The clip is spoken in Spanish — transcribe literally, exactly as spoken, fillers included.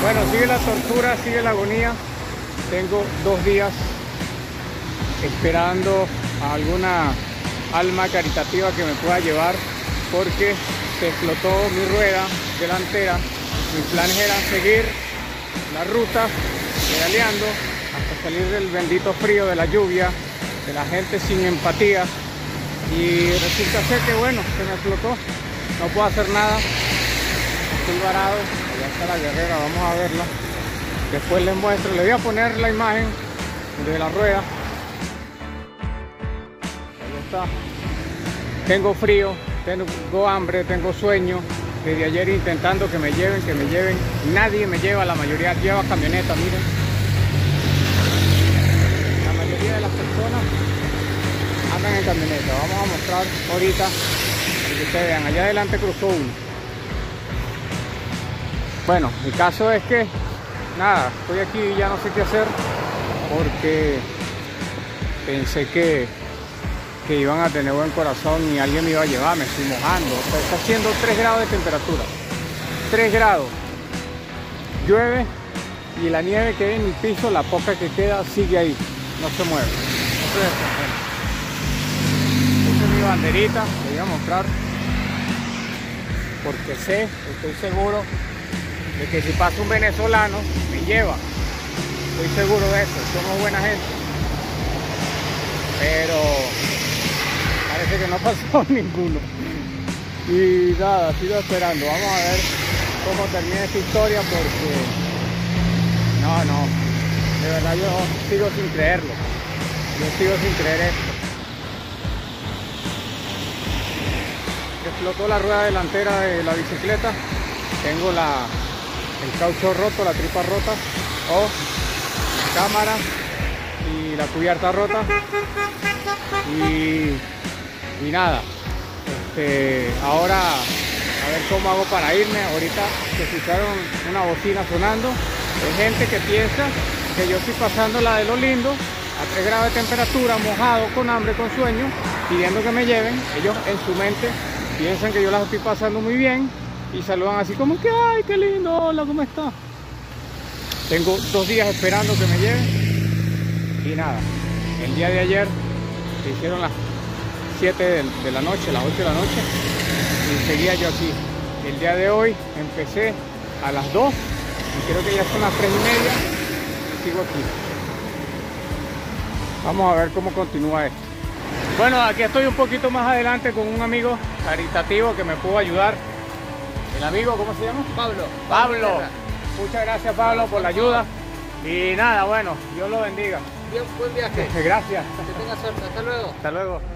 Bueno, sigue la tortura, sigue la agonía. Tengo dos días esperando a alguna alma caritativa que me pueda llevar porque se explotó mi rueda delantera. Mis planes eran seguir la ruta pedaleando hasta salir del bendito frío, de la lluvia, de la gente sin empatía, y resulta ser que bueno, se me explotó, no puedo hacer nada, estoy varado. Allá está la guerrera, vamos a verla, después les muestro, les voy a poner la imagen de la rueda. Ahí está. Tengo frío, tengo hambre, tengo sueño. Desde ayer intentando que me lleven, que me lleven. Nadie me lleva, la mayoría lleva camioneta, miren. La mayoría de las personas andan en camioneta. Vamos a mostrar ahorita para que ustedes vean. Allá adelante cruzó uno. Bueno, mi caso es que, nada, estoy aquí y ya no sé qué hacer porque pensé que, que iban a tener buen corazón y alguien me iba a llevar, me estoy mojando. O sea, está haciendo tres grados de temperatura, tres grados, llueve y la nieve que hay en mi piso, la poca que queda, sigue ahí, no se mueve. Entonces, bueno, esta es mi banderita, les voy a mostrar, porque sé, estoy seguro de que si pasa un venezolano, me lleva, estoy seguro de eso, somos buena gente, pero parece que no pasó ninguno. Y nada, sigo esperando. Vamos a ver cómo termina esta historia porque no, no, de verdad yo sigo sin creerlo. Yo sigo sin creer esto. Explotó la rueda delantera de la bicicleta. Tengo la, el caucho roto, la tripa rota, o la cámara y la cubierta rota. Y Y nada, este, ahora a ver cómo hago para irme. Ahorita se escucharon una bocina sonando. Hay gente que piensa que yo estoy pasando la de lo lindo, a tres grados de temperatura, mojado, con hambre, con sueño, pidiendo que me lleven. Ellos en su mente piensan que yo las estoy pasando muy bien y saludan así como que ¡ay, qué lindo! Hola, ¿cómo está? Tengo dos días esperando que me lleven y nada, el día de ayer se hicieron las siete de, de la noche, las ocho de la noche, y seguía yo aquí. El día de hoy empecé a las dos y creo que ya son las tres y media y sigo aquí. Vamos a ver cómo continúa esto. Bueno, aquí estoy un poquito más adelante con un amigo caritativo que me pudo ayudar. El amigo, ¿cómo se llama? Pablo. Pablo. Muchas gracias, Pablo, por la ayuda. Y nada, bueno, Dios lo bendiga. Bien, buen viaje. Gracias. Que tenga suerte. Hasta luego. Hasta luego.